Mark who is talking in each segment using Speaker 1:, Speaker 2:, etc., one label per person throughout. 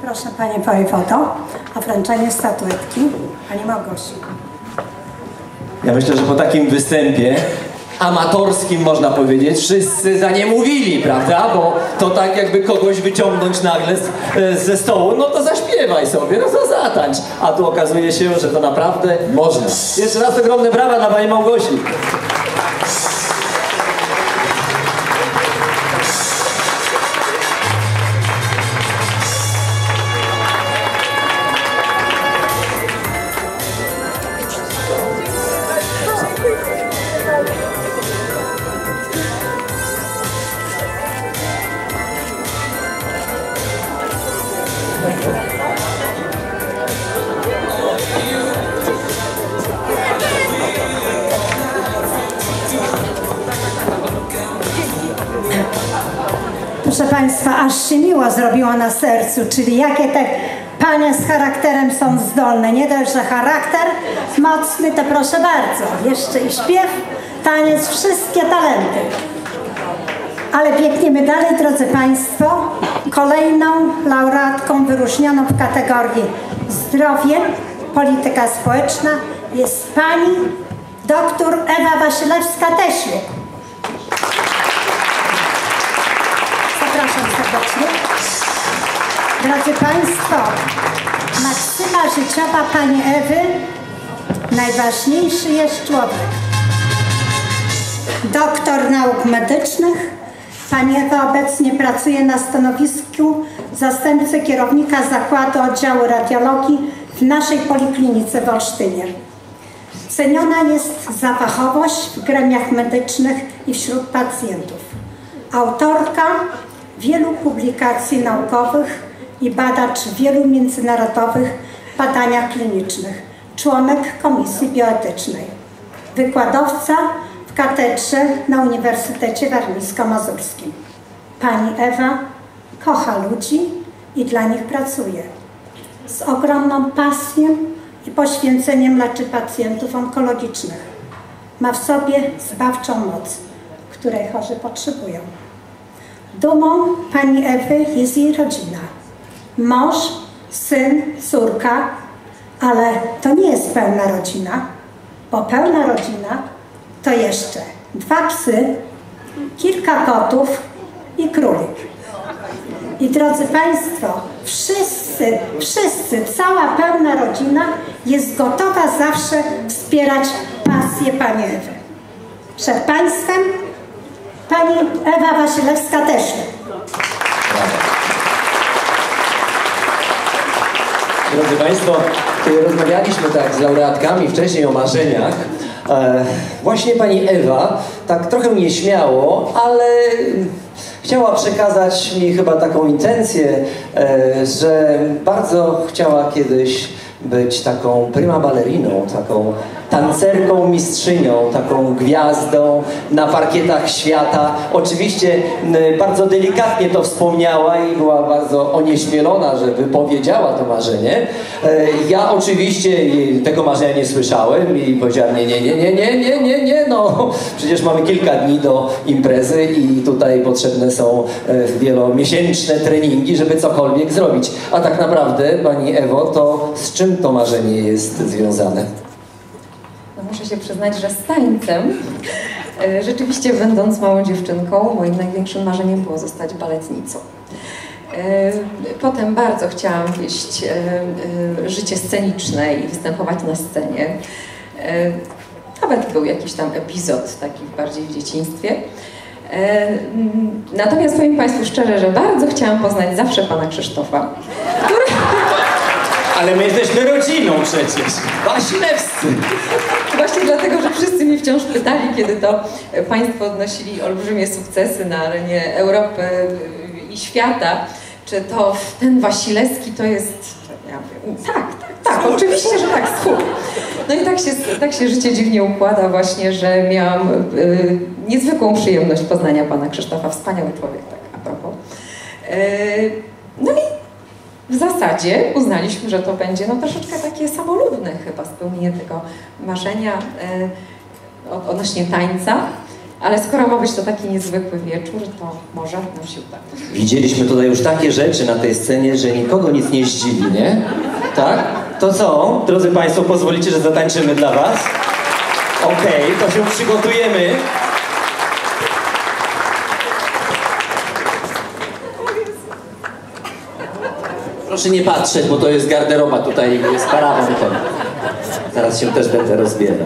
Speaker 1: Proszę Panie Wojewodo o wręczenie statuetki Pani Małgosi.
Speaker 2: Ja myślę, że po takim występie amatorskim, można powiedzieć, wszyscy za nie mówili, prawda? Bo to tak jakby kogoś wyciągnąć nagle ze stołu, no to zaśpiewaj sobie, no to zatańcz. A tu okazuje się, że to naprawdę można. Jeszcze raz ogromne brawa dla Pani Małgosi.
Speaker 1: Proszę Państwa, aż się miło zrobiło na sercu, czyli jakie te panie z charakterem są zdolne. Nie dość, że charakter mocny, to proszę bardzo, jeszcze i śpiew, taniec, wszystkie talenty. Ale biegniemy dalej, drodzy Państwo. Kolejną laureatką wyróżnioną w kategorii zdrowie, polityka społeczna jest pani dr Ewa Wasilewska-Teśluk. Zapraszam serdecznie. Drodzy Państwo, maksyma życiowa pani Ewy: najważniejszy jest człowiek. Doktor nauk medycznych. Pani Ewa obecnie pracuje na stanowisku zastępcy kierownika zakładu oddziału radiologii w naszej poliklinice w Olsztynie. Ceniona jest za fachowość w gremiach medycznych i wśród pacjentów. Autorka wielu publikacji naukowych i badacz wielu międzynarodowych badaniach klinicznych. Członek Komisji Bioetycznej. Wykładowca w katedrze na Uniwersytecie Warmińsko-Mazurskim. Pani Ewa kocha ludzi i dla nich pracuje. Z ogromną pasją i poświęceniem leczy pacjentów onkologicznych. Ma w sobie zbawczą moc, której chorzy potrzebują. Dumą pani Ewy jest jej rodzina. Mąż, syn, córka, ale to nie jest pełna rodzina, bo pełna rodzina to jeszcze 2 psy, kilka kotów i królik. I drodzy Państwo, wszyscy, cała pełna rodzina jest gotowa zawsze wspierać pasję pani Ewy. Przed Państwem pani Ewa Wasilewska-Teśluk.
Speaker 2: Drodzy Państwo, kiedy rozmawialiśmy tak z laureatkami wcześniej o marzeniach, właśnie pani Ewa tak trochę nieśmiało, ale chciała przekazać mi chyba taką intencję, że bardzo chciała kiedyś być taką prima balleriną, taką tancerką, mistrzynią, taką gwiazdą na parkietach świata. Oczywiście bardzo delikatnie to wspomniała i była bardzo onieśmielona, że wypowiedziała to marzenie. Ja oczywiście tego marzenia nie słyszałem i powiedziałem nie, no przecież mamy kilka dni do imprezy i tutaj potrzebne są wielomiesięczne treningi, żeby cokolwiek zrobić. A tak naprawdę, pani Ewo, to z czym to marzenie jest związane?
Speaker 3: No muszę się przyznać, że z tańcem. Rzeczywiście, będąc małą dziewczynką, moim największym marzeniem było zostać baletnicą. Potem bardzo chciałam wieść życie sceniczne i występować na scenie. Nawet był jakiś tam epizod taki bardziej w dzieciństwie. Natomiast powiem Państwu szczerze, że bardzo chciałam poznać zawsze pana Krzysztofa, który...
Speaker 2: Ale my jesteśmy rodziną przecież, Wasilewscy.
Speaker 3: Właśnie dlatego, że wszyscy mnie wciąż pytali, kiedy to Państwo odnosili olbrzymie sukcesy na arenie Europy i świata, czy to ten Wasilewski to jest... Ja mówię, tak, oczywiście, że tak, schód. No i tak się życie dziwnie układa właśnie, że miałam niezwykłą przyjemność poznania pana Krzysztofa. Wspaniały człowiek, tak a propos. No i w zasadzie uznaliśmy, że to będzie no troszeczkę takie samolubne chyba spełnienie tego marzenia odnośnie tańca. Ale skoro ma być to taki niezwykły wieczór, to może nam się uda.
Speaker 2: Widzieliśmy tutaj już takie rzeczy na tej scenie, że nikogo nic nie zdziwi, nie? Tak? To co? Drodzy Państwo, pozwolicie, że zatańczymy dla Was? Okej, to się przygotujemy. Proszę nie patrzeć, bo to jest garderoba, tutaj jest parawan. Zaraz się też będę rozbierał.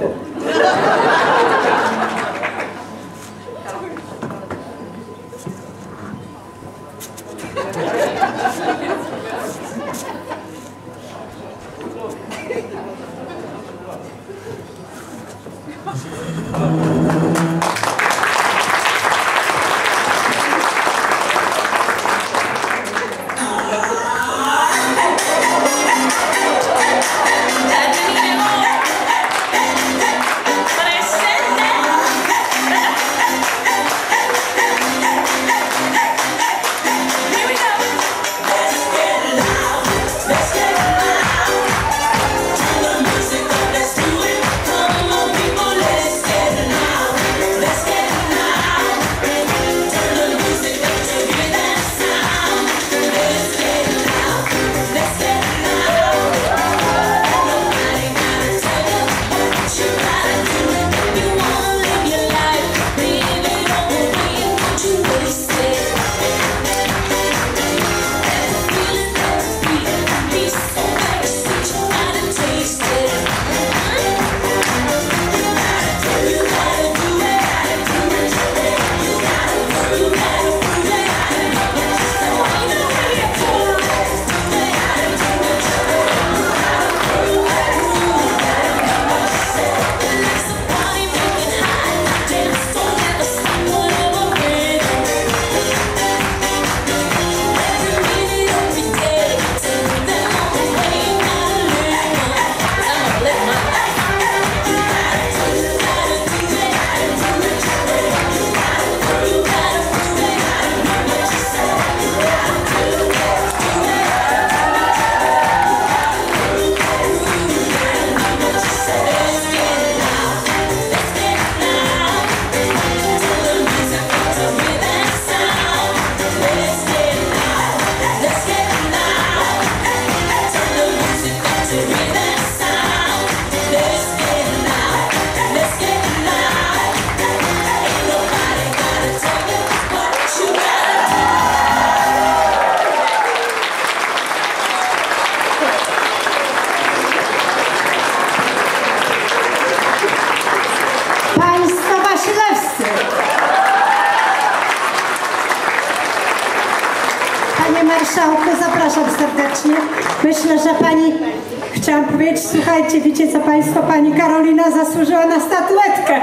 Speaker 1: Panie marszałku, zapraszam serdecznie. Myślę, że pani, chciałam powiedzieć, słuchajcie, wiecie co państwo, pani Karolina zasłużyła na statuetkę.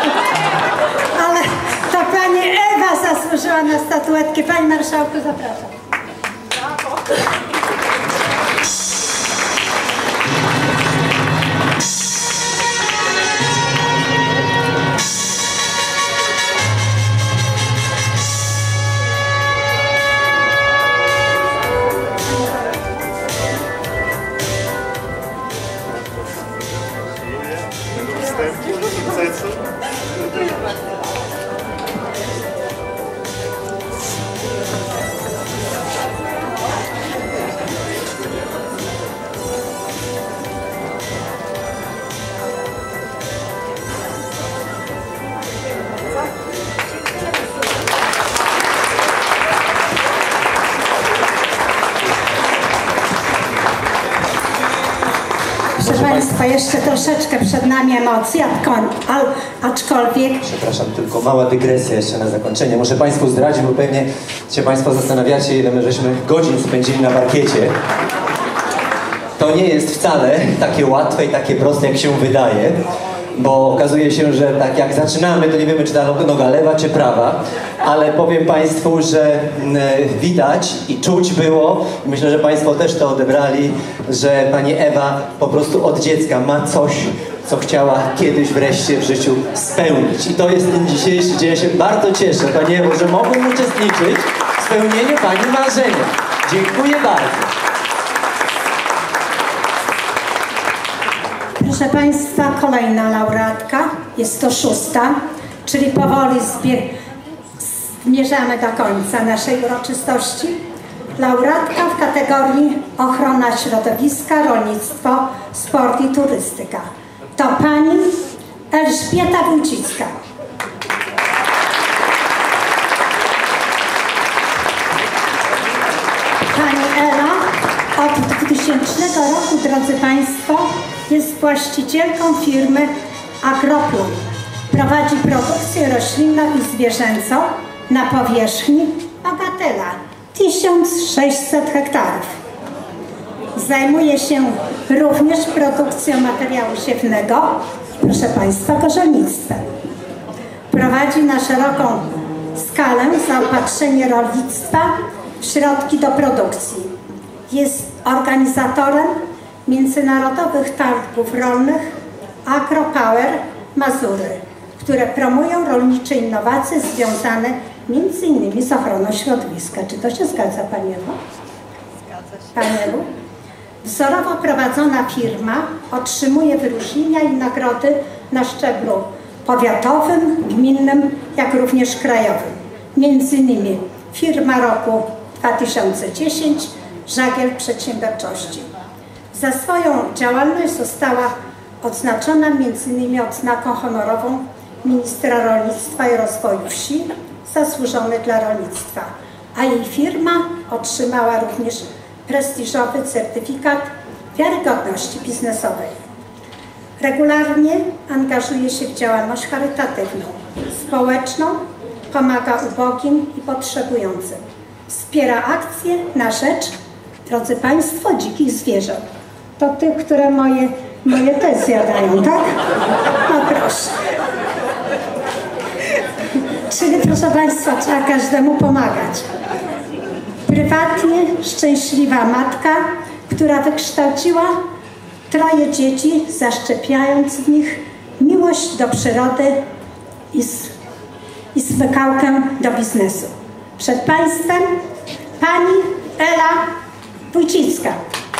Speaker 1: Ale to pani Ewa zasłużyła na statuetkę. Panie marszałku, zapraszam. Proszę państwa, jeszcze troszeczkę przed nami emocji, aczkolwiek...
Speaker 2: Przepraszam, tylko mała dygresja jeszcze na zakończenie. Muszę Państwu zdradzić, bo pewnie się Państwo zastanawiacie, ile my żeśmy godzin spędzili na parkiecie. To nie jest wcale takie łatwe i takie proste, jak się wydaje, bo okazuje się, że tak jak zaczynamy, to nie wiemy, czy ta noga lewa, czy prawa, ale powiem Państwu, że widać i czuć było, i myślę, że Państwo też to odebrali, że Pani Ewa po prostu od dziecka ma coś, co chciała kiedyś wreszcie w życiu spełnić. I to jest ten dzisiejszy dzień. Ja się bardzo cieszę, Pani Ewo, że mogłem uczestniczyć w spełnieniu Pani marzenia. Dziękuję bardzo.
Speaker 1: Proszę państwa, kolejna laureatka, jest to 6., czyli powoli zmierzamy do końca naszej uroczystości. Laureatka w kategorii ochrona środowiska, rolnictwo, sport i turystyka. To pani Elżbieta Wójcicka. Pani Ela od 2000 roku, drodzy Państwo, jest właścicielką firmy Agroplum. Prowadzi produkcję roślinną i zwierzęcą na powierzchni bagatela 1600 hektarów. Zajmuje się również produkcją materiału siewnego, proszę Państwa, korzeniństwem. Prowadzi na szeroką skalę zaopatrzenie rolnictwa w środki do produkcji. Jest organizatorem międzynarodowych targów rolnych AgroPower Mazury, które promują rolnicze innowacje związane m.in. z ochroną środowiska. Czy to się zgadza, Pani Ewo? Zgadza się. Pani Ewu? Wzorowo prowadzona firma otrzymuje wyróżnienia i nagrody na szczeblu powiatowym, gminnym, jak również krajowym. M.in. Firma Roku 2010, Żagiel Przedsiębiorczości. Za swoją działalność została odznaczona m.in. odznaką honorową Ministra Rolnictwa i Rozwoju Wsi, zasłużony dla rolnictwa, a jej firma otrzymała również prestiżowy certyfikat wiarygodności biznesowej. Regularnie angażuje się w działalność charytatywną, społeczną, pomaga ubogim i potrzebującym. Wspiera akcje na rzecz, drodzy Państwo, dzikich zwierząt. To tych, które moje też zjadają, tak? No proszę. Czyli, proszę Państwa, trzeba każdemu pomagać. Prywatnie szczęśliwa matka, która wykształciła 3 dzieci, zaszczepiając w nich miłość do przyrody i smykałkę do biznesu. Przed Państwem pani Ela Wójcicka.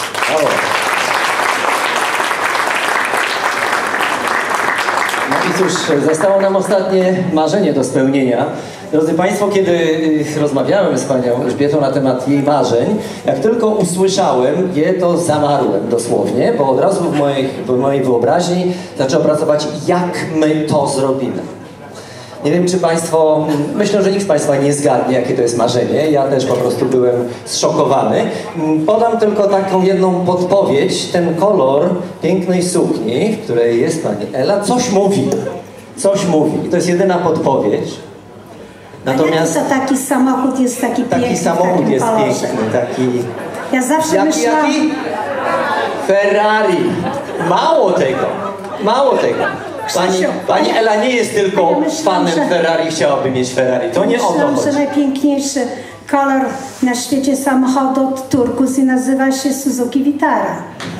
Speaker 2: No i cóż, zostało nam ostatnie marzenie do spełnienia. Drodzy Państwo, kiedy rozmawiałem z panią Elżbietą na temat jej marzeń, jak tylko usłyszałem je, to zamarłem dosłownie, bo od razu w mojej wyobraźni zaczęło pracować, jak my to zrobimy. Nie wiem, czy Państwo, myślę, że nikt z Państwa nie zgadnie, jakie to jest marzenie. Ja też po prostu byłem zszokowany. Podam tylko taką jedną podpowiedź. Ten kolor pięknej sukni, w której jest pani Ela, coś mówi. Coś mówi. I to jest jedyna podpowiedź.
Speaker 1: Natomiast to taki samochód jest taki piękny.
Speaker 2: Taki samochód jest piękny, taki...
Speaker 1: Ja zawsze myślałam...
Speaker 2: Jaki? Ferrari. Mało tego. Mało tego. Pani Ela nie jest tylko fanem Ferrari, chciałaby mieć Ferrari. To nie o to chodzi.
Speaker 1: Że najpiękniejszy kolor na świecie samochodu od Turkus i nazywa się Suzuki Vitara.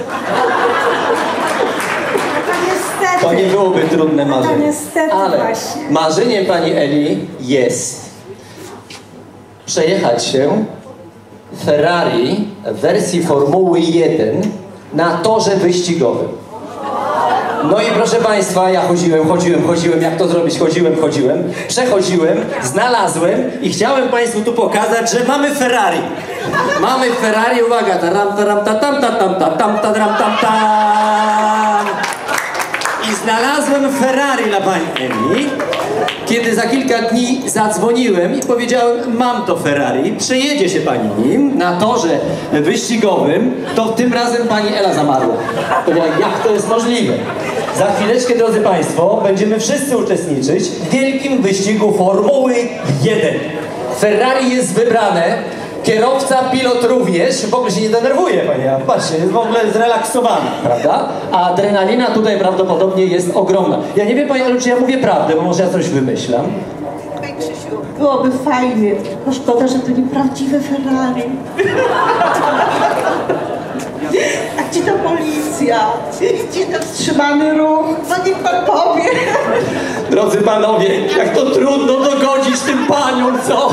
Speaker 2: To nie byłoby trudne marzenie.
Speaker 1: Niestety,
Speaker 2: ale
Speaker 1: właśnie.
Speaker 2: Marzeniem pani Eli jest przejechać się Ferrari w wersji Formuły 1 na torze wyścigowym. No i proszę Państwa, ja chodziłem, jak to zrobić? Chodziłem, przechodziłem, znalazłem i chciałem Państwu tu pokazać, że mamy Ferrari. Mamy Ferrari, uwaga, taram, taram, tatam, tatam, tatam, taram, tam, tam. I znalazłem Ferrari dla pani Eli, kiedy za kilka dni zadzwoniłem i powiedziałem, mam to Ferrari, przejedzie się pani nim na torze wyścigowym, to tym razem pani Ela zamarła. Powiedziałem, jak to jest możliwe? Za chwileczkę, drodzy Państwo, będziemy wszyscy uczestniczyć w wielkim wyścigu Formuły 1. Ferrari jest wybrane, kierowca, pilot również, w ogóle się nie denerwuje, panie, patrzcie, jest w ogóle zrelaksowany, prawda? A adrenalina tutaj prawdopodobnie jest ogromna. Ja nie wiem, panie, ale czy ja mówię prawdę, bo może ja coś wymyślam.
Speaker 4: Krzysiu, byłoby fajnie, tylko szkoda, że to nieprawdziwe Ferrari. A gdzie ta policja? Gdzie ten wstrzymany ruch? No niech pan powie.
Speaker 2: Drodzy panowie, jak to trudno dogodzić tym paniom, co?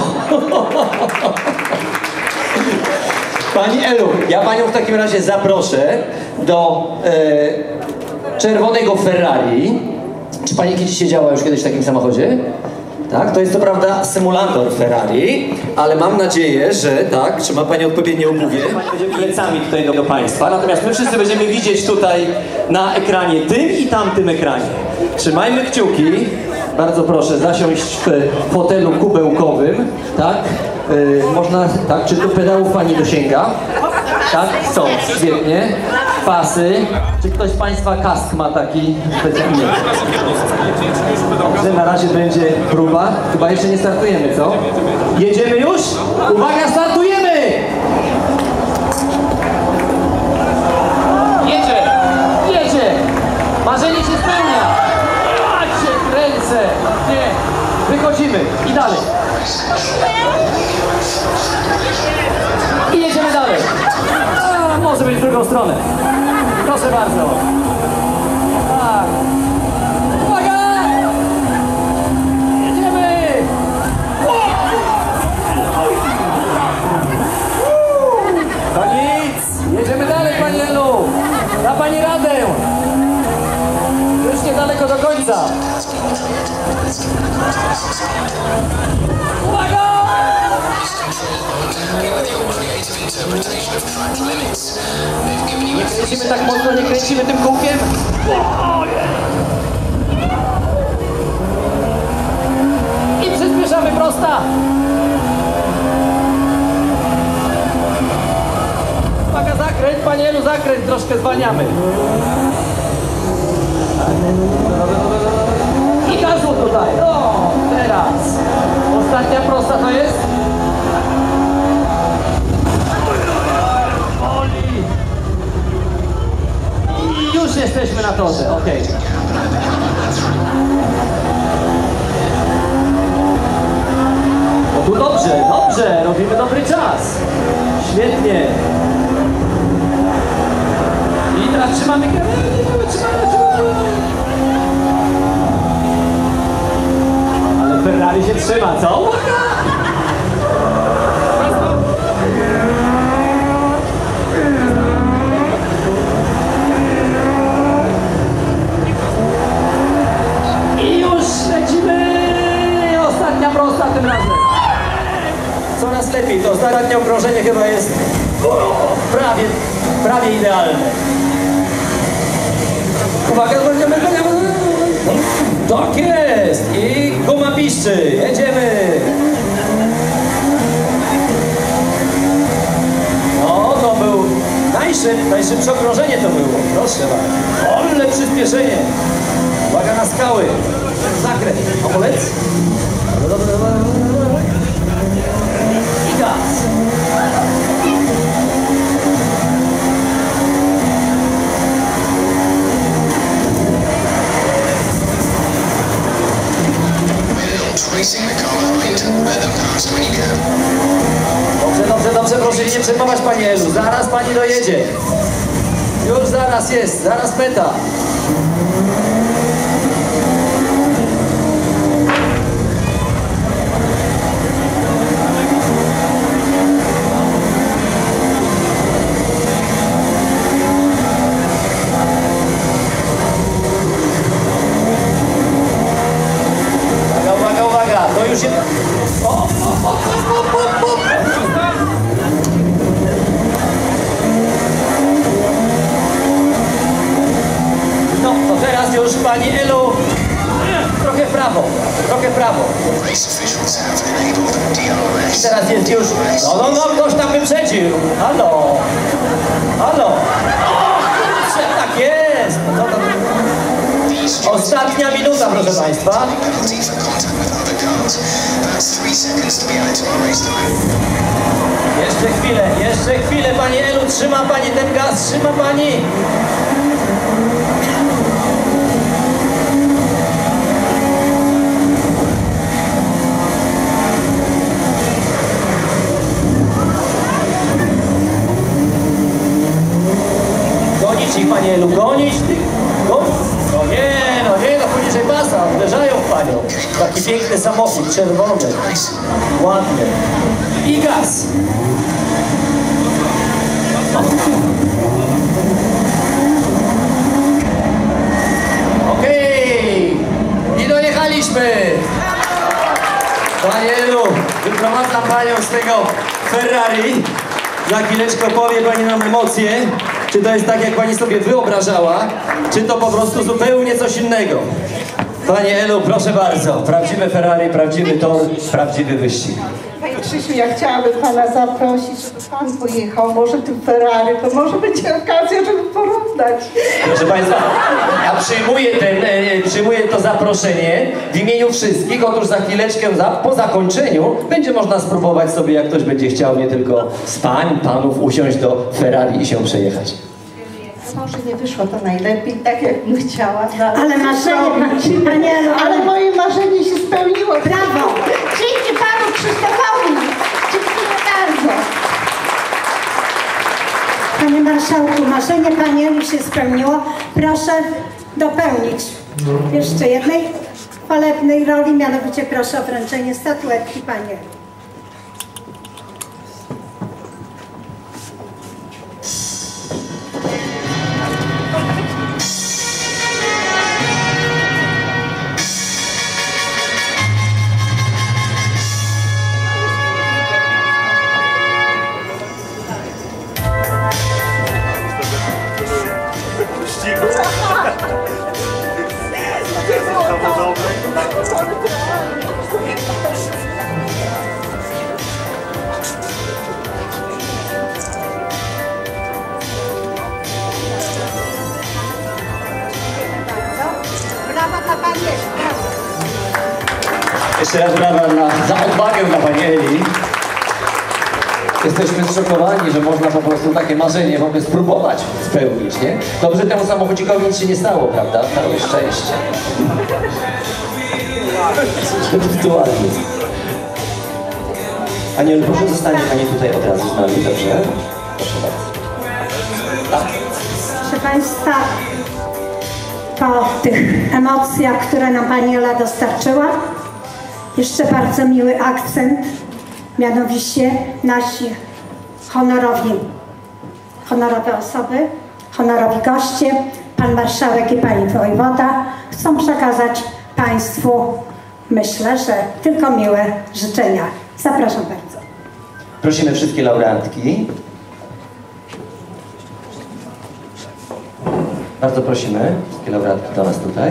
Speaker 2: Pani Elu, ja panią w takim razie zaproszę do czerwonego Ferrari. Czy pani kiedyś siedziała już kiedyś w takim samochodzie? Tak, to jest co prawda symulator Ferrari, ale mam nadzieję, że tak, trzyma pani odpowiednie obuwie. Pani będzie plecami tutaj do państwa, natomiast my wszyscy będziemy widzieć tutaj na ekranie tym i tamtym ekranie. Trzymajmy kciuki. Bardzo proszę zasiąść w fotelu kubełkowym, tak? Można, tak? Czy do pedałów pani dosięga? Tak, są, świetnie. Pasy. Czy ktoś z państwa kask ma taki specjalny? Dobrze, na razie będzie próba. Chyba jeszcze nie startujemy, co? Jedziemy już? Uwaga, startujemy! Jedzie! Marzenie się spełnia! Ręce! Nie! Wychodzimy! I dalej! I jedziemy dalej! A, może być w drugą stronę. Proszę bardzo. Tak. Uwaga! Jedziemy! To nic! Jedziemy dalej, pani Elu! Da pani radę! Już niedaleko do końca. Uwaga! Nie kręcimy tak mocno, nie kręcimy tym kółkiem. I przyspieszamy prosta. Uwaga, zakręt, panie Elu, zakręt, troszkę zwalniamy. I gazu tutaj. O, teraz. Ostatnia prosta to jest. Boli. I już jesteśmy na torze. Ok. O, tu dobrze, dobrze. Robimy dobry czas. Świetnie. I teraz trzymamy kierownicę. Ale Ferrari się trzyma, co? I już lecimy! Ostatnia prosta tym razem. Coraz lepiej, to ostatnie okrążenie chyba jest prawie idealne. Uwaga, tak jest! I guma piszczy, jedziemy! No, to był najszybsze okrążenie to było, proszę bardzo. Ale przyspieszenie! Uwaga na skały! Zakręt, hamulec! I gaz! Dobrze, proszę się nie przejmować, pani Elu. Zaraz pani dojedzie. Już zaraz jest, zaraz meta. Uwaga, to już jest... No, to teraz już pani Elu trochę w prawo. I teraz jest już... No, ktoś tam wyprzedził. Halo. Tak jest. Ostatnia minuta, proszę państwa. Jeszcze chwilę, pani Elu, trzyma pani ten gaz, trzyma pani. Gonić ich, pani Elu, gonić tych. No nie, poniżej pasa, uderzają w panią. Taki piękny samochód, czerwony, ładny. I gaz. Okej. zrobiliśmy! Pani Elu, wyprowadzam Panią z tego Ferrari. Za chwileczkę powie Pani nam emocje. Czy to jest tak, jak Pani sobie wyobrażała, czy to po prostu zupełnie coś innego? Pani Elu, proszę bardzo. Prawdziwe Ferrari, prawdziwy tor, prawdziwy wyścig.
Speaker 4: Panie Krzysiu, ja chciałabym Pana zaprosić, żeby Pan pojechał może tym Ferrari, to może będzie okazja, żeby porównać.
Speaker 2: Proszę Państwa, ja przyjmuję to zaproszenie w imieniu wszystkich. Otóż za chwileczkę, po zakończeniu, będzie można spróbować sobie, jak ktoś będzie chciał, nie tylko z pań, panów, usiąść do Ferrari i się przejechać.
Speaker 4: Może nie wyszło to najlepiej, tak jak bym chciała.
Speaker 1: Ale marzenie, Pani Elu,
Speaker 4: ale moje marzenie się spełniło.
Speaker 1: brawo!
Speaker 4: Dzięki Panu Krzysztofowi. Dziękuję bardzo.
Speaker 1: Panie Marszałku, marzenie Pani Eli się spełniło. Proszę dopełnić jeszcze jednej chwalebnej roli, mianowicie proszę o wręczenie statuetki Pani Eli.
Speaker 2: Jeszcze raz brawa za odwagę dla Pani Eli. Jesteśmy zszokowani, że można po prostu takie marzenie w ogóle spróbować spełnić, nie? Dobrze, temu samochodzikowi nic się nie stało, prawda? Całe szczęście. Wirtualnie. Anielu, proszę zostanie Pani tutaj od razu z nami, dobrze? Proszę bardzo. Tak.
Speaker 1: Proszę Państwa, po tych emocjach, które nam Pani Ela dostarczyła, jeszcze bardzo miły akcent, mianowicie nasi honorowe osoby, honorowi goście, Pan Marszałek i Pani Wojewoda chcą przekazać Państwu, myślę, że tylko miłe życzenia. Zapraszam bardzo.
Speaker 2: Prosimy wszystkie laureatki. Bardzo prosimy wszystkie laureatki do nas tutaj.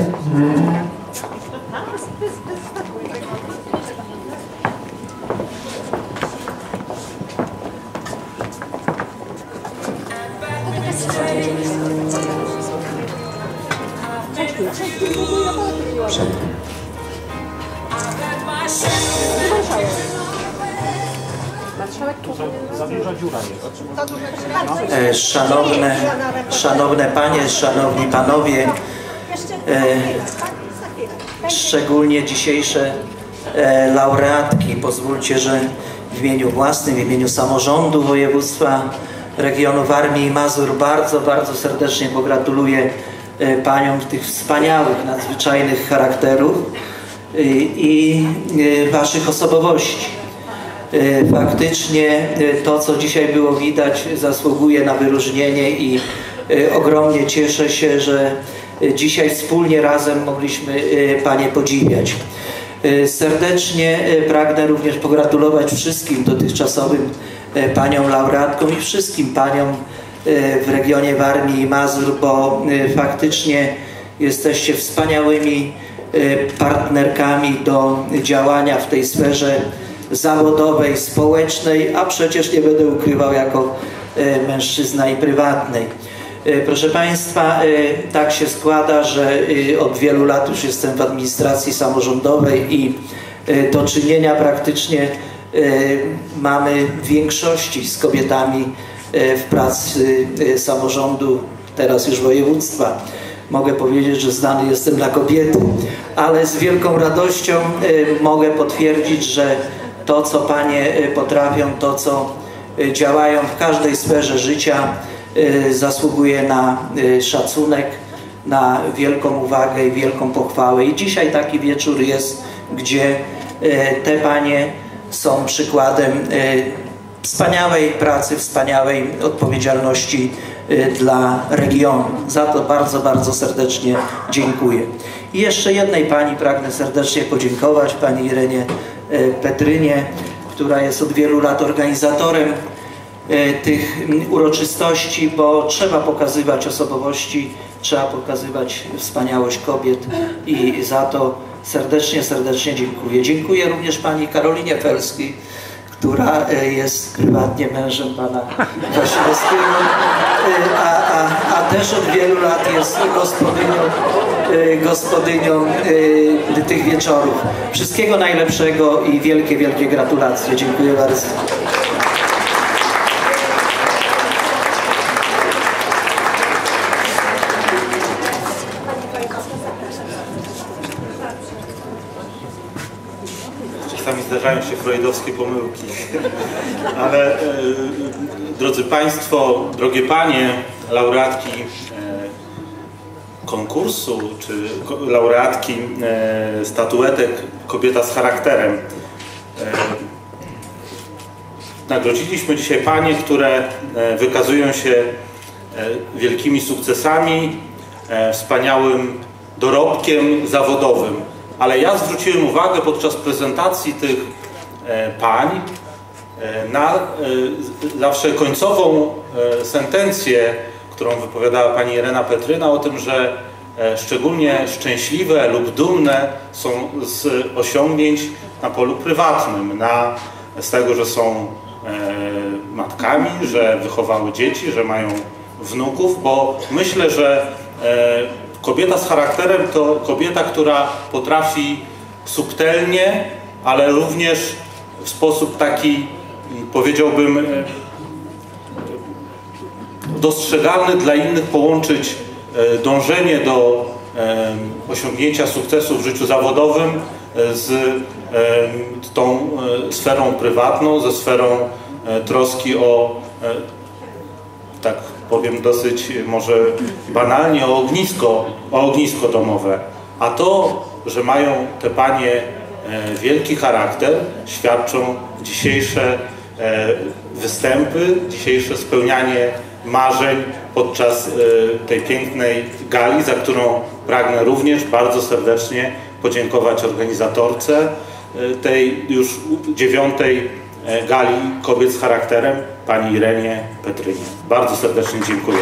Speaker 5: Szanowne Panie, Szanowni Panowie, szczególnie dzisiejsze laureatki, pozwólcie, że w imieniu własnym, w imieniu samorządu województwa regionu Warmii i Mazur bardzo, bardzo serdecznie pogratuluję Paniom tych wspaniałych, nadzwyczajnych charakterów i Waszych osobowości. Faktycznie to, co dzisiaj było widać, zasługuje na wyróżnienie i ogromnie cieszę się, że dzisiaj wspólnie razem mogliśmy Panie podziwiać. Serdecznie pragnę również pogratulować wszystkim dotychczasowym Paniom laureatkom i wszystkim Paniom w regionie Warmii i Mazur, bo faktycznie jesteście wspaniałymi partnerkami do działania w tej sferze zawodowej, społecznej, a przecież nie będę ukrywał jako mężczyzna i prywatnej. Proszę Państwa, tak się składa, że od wielu lat już jestem w administracji samorządowej i do czynienia praktycznie mamy w większości z kobietami w pracy samorządu, teraz już województwa. Mogę powiedzieć, że zdany jestem na kobiety, ale z wielką radością mogę potwierdzić, że to, co Panie potrafią, to, co działają w każdej sferze życia, zasługuje na szacunek, na wielką uwagę i wielką pochwałę. I dzisiaj taki wieczór jest, gdzie te Panie są przykładem wspaniałej pracy, wspaniałej odpowiedzialności dla regionu. Za to bardzo, bardzo serdecznie dziękuję. I jeszcze jednej pani pragnę serdecznie podziękować, pani Irenie Petrynie, która jest od wielu lat organizatorem tych uroczystości, bo trzeba pokazywać osobowości, trzeba pokazywać wspaniałość kobiet i za to serdecznie dziękuję. Dziękuję również pani Karolinie Felskiej, która jest prywatnie mężem pana Wasilewskiego, a też od wielu lat jest gospodynią tych wieczorów. Wszystkiego najlepszego i wielkie gratulacje. Dziękuję bardzo.
Speaker 6: Czasami zdarzają się freudowskie pomyłki, ale drodzy Państwo, drogie Panie, laureatki konkursu, czy laureatki statuetek Kobieta z charakterem. Nagrodziliśmy dzisiaj Panie, które wykazują się wielkimi sukcesami, wspaniałym dorobkiem zawodowym. Ale ja zwróciłem uwagę podczas prezentacji tych pań na zawsze końcową sentencję, którą wypowiadała pani Irena Petryna, o tym, że szczególnie szczęśliwe lub dumne są z osiągnięć na polu prywatnym, z tego, że są matkami, że wychowały dzieci, że mają wnuków, bo myślę, że kobieta z charakterem to kobieta, która potrafi subtelnie, ale również w sposób taki, powiedziałbym, dostrzegalny dla innych połączyć dążenie do osiągnięcia sukcesu w życiu zawodowym z tą sferą prywatną, ze sferą troski o, tak powiem dosyć może banalnie, o ognisko domowe. A to, że mają te panie wielki charakter, świadczą dzisiejsze występy, dzisiejsze spełnianie marzeń podczas tej pięknej gali, za którą pragnę również bardzo serdecznie podziękować organizatorce tej już 9. gali Kobiet z charakterem, pani Irenie Petrynie. Bardzo serdecznie dziękuję.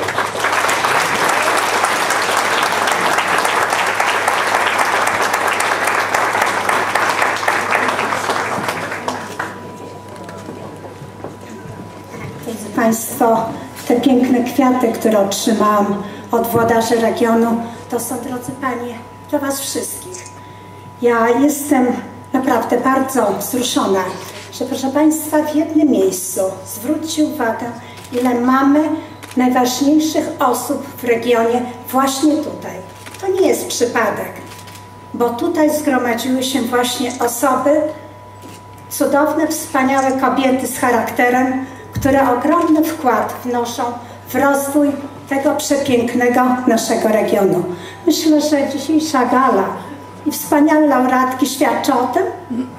Speaker 1: Drodzy Państwo, te piękne kwiaty, które otrzymałam od włodarzy regionu, to są, drodzy Panie, dla Was wszystkich. Ja jestem naprawdę bardzo wzruszona, że, proszę Państwa, w jednym miejscu zwróćcie uwagę, ile mamy najważniejszych osób w regionie właśnie tutaj. To nie jest przypadek, bo tutaj zgromadziły się właśnie osoby, cudowne, wspaniałe kobiety z charakterem, które ogromny wkład wnoszą w rozwój tego przepięknego naszego regionu. Myślę, że dzisiejsza gala i wspaniałe laureatki świadczą o tym.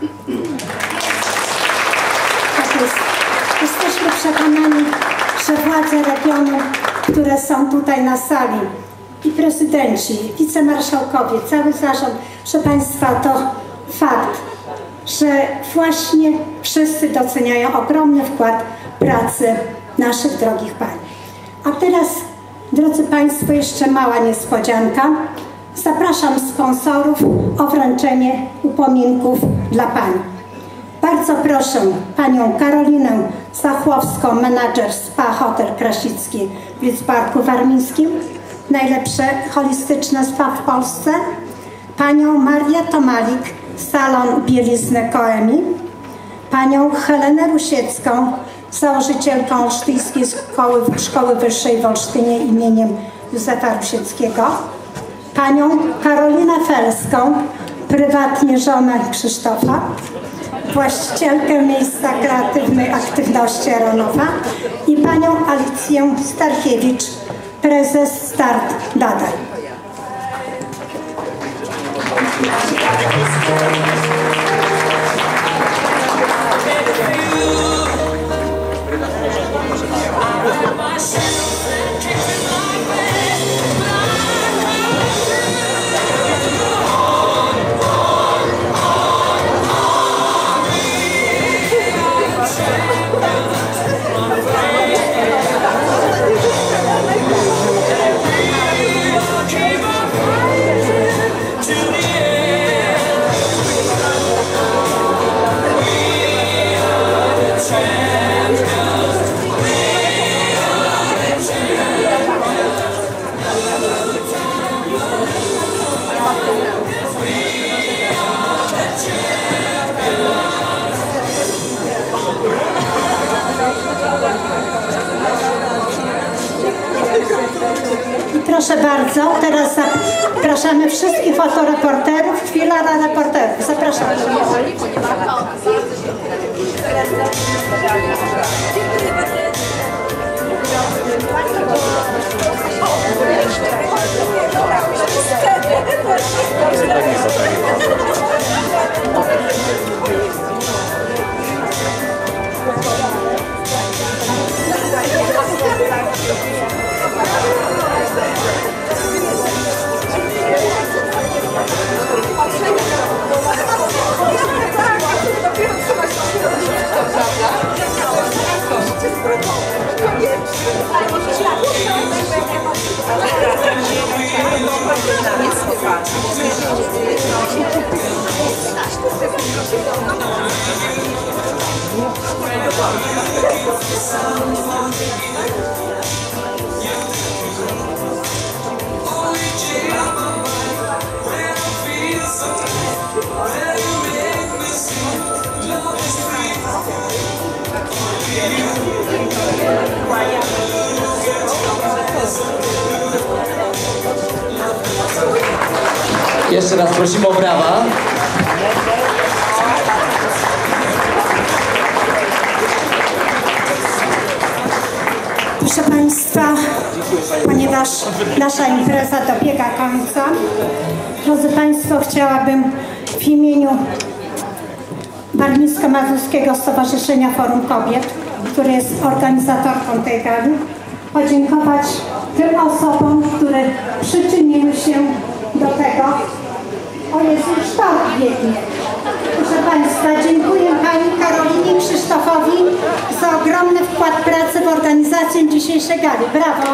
Speaker 1: Tak jest. Jesteśmy przekonani, że władze regionu, które są tutaj na sali, i prezydenci, wicemarszałkowie, cały zarząd, proszę Państwa, to fakt, że właśnie wszyscy doceniają ogromny wkład pracy naszych drogich pań. A teraz, drodzy Państwo, jeszcze mała niespodzianka. Zapraszam sponsorów o wręczenie upominków dla pań. Bardzo proszę panią Karolinę Zachłowską, menadżer Spa Hotel Krasicki w Lidzbarku Warmińskim, najlepsze holistyczne spa w Polsce, panią Marię Tomalik, salon bielizny Koemi, panią Helenę Rusiecką, założycielką Olsztyńskiej Szkoły Wyższej w Olsztynie imieniem Józefa Rusieckiego, panią Karolinę Felską, prywatnie żonę Krzysztofa, właścicielkę Miejsca Kreatywnej Aktywności Aronowa i panią Alicję Starkiewicz, prezes Start Dadaj. Proszę bardzo, teraz zapraszamy wszystkich fotoreporterów. Chwila dla reporterów. Zapraszamy.
Speaker 2: Jeszcze raz prosimy o brawa.
Speaker 1: Proszę Państwa, ponieważ nasza impreza dobiega końca, drodzy Państwo, chciałabym w imieniu Warmińsko-Mazurskiego Stowarzyszenia Forum Kobiet, które jest organizatorką tej gali, podziękować tym osobom, które przyczyniły się do tego. O Jezu, już tort biegnie. Proszę Państwa, dziękuję Pani Karolinie Krzysztofowi za ogromny wkład pracy w organizację dzisiejszej gali. Brawo!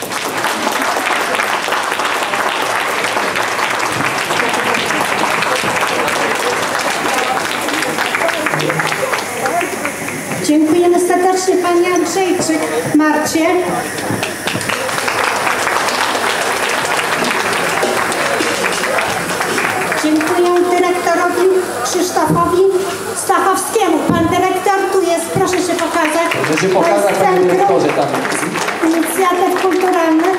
Speaker 1: Dziękujemy serdecznie Pani Andrzejczyk Marcie. Dziękuję dyrektorowi Krzysztofowi Stachowskiemu. Pan dyrektor tu jest, proszę się pokazać.
Speaker 2: Proszę się pokazać, panie dyrektorze, tam.
Speaker 1: Inicjatyw kulturalnych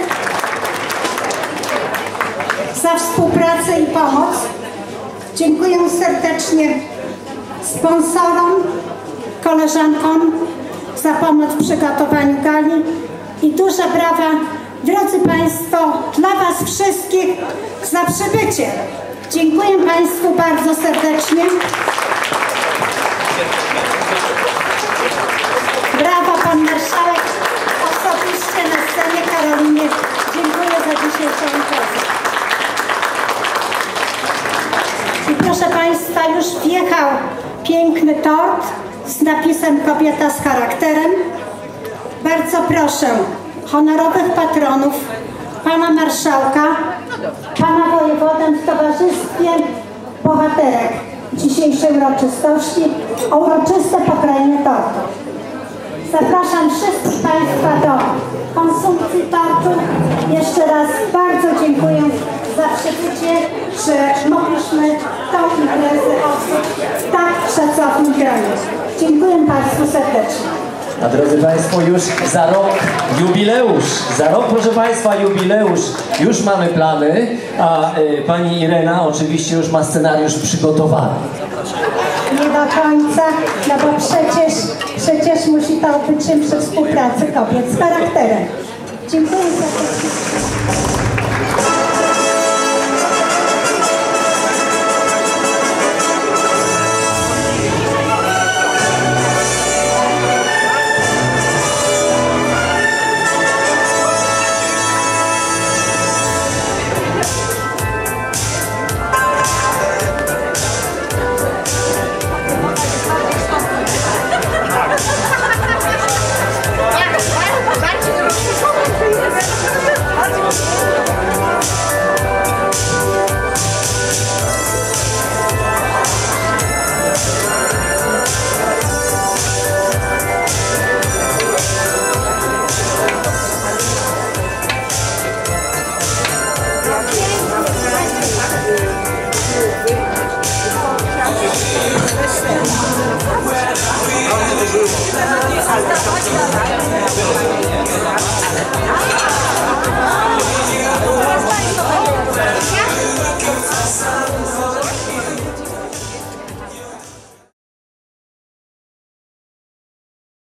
Speaker 1: za współpracę i pomoc. Dziękuję serdecznie sponsorom, koleżankom za pomoc w przygotowaniu gali i duże brawa, drodzy Państwo, dla Was wszystkich za przybycie. Dziękuję Państwu bardzo serdecznie. Brawa Pan Marszałek, osobiście na scenie Karolinie. Dziękuję za dzisiejszą imprezę. I proszę Państwa, już wjechał piękny tort z napisem Kobieta z charakterem. Bardzo proszę honorowych patronów, Pana Marszałka, Pana Wojewodę w Towarzystwie Bohaterek dzisiejszej uroczystości o uroczyste pokrojenie tortu. Zapraszam wszystkich Państwa do konsumpcji tortu. Jeszcze raz bardzo dziękuję za przybycie, że mogliśmy tą imprezę odbyć w tak szacownym gronie. Dziękuję Państwu serdecznie.
Speaker 2: A drodzy Państwo, już za rok jubileusz. Za rok, proszę Państwa, jubileusz. Już mamy plany, a Pani Irena oczywiście już ma scenariusz przygotowany.
Speaker 1: Nie do końca, no bo przecież musi to być czymś przy współpracy kobiet z charakterem. Dziękuję serdecznie.